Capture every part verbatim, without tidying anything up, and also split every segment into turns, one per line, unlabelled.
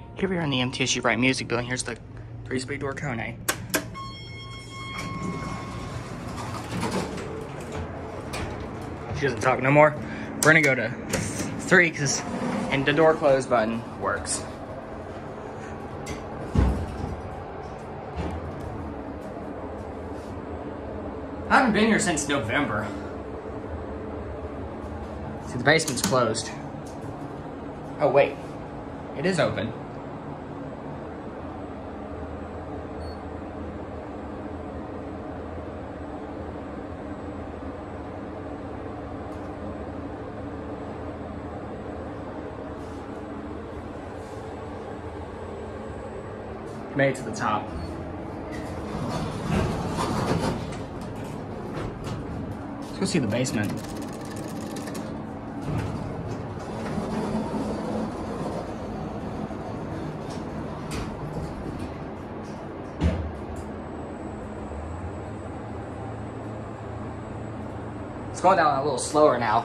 Here we are in the M T S U Wright music building. Here's the three-speed door Kone. She doesn't talk no more. We're gonna go to three, cause and the door close button works. I haven't been here since November. See, the basement's closed. Oh wait, it is open. Made it to the top. Let's go see the basement. It's going down a little slower now.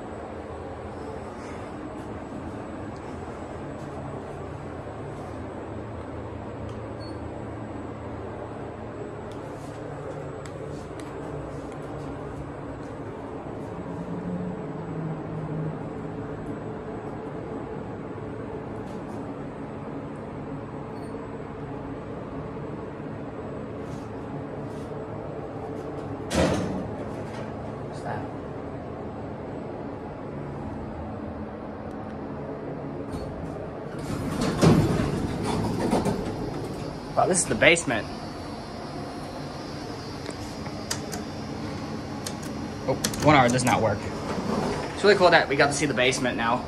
Wow, this is the basement. Oh, one hour does not work. It's really cool that we got to see the basement now.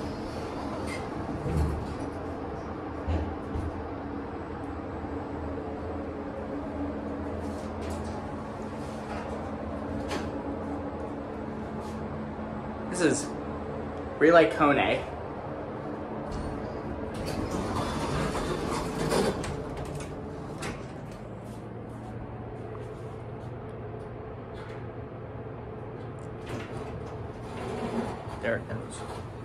This is Relay Kone. There it goes.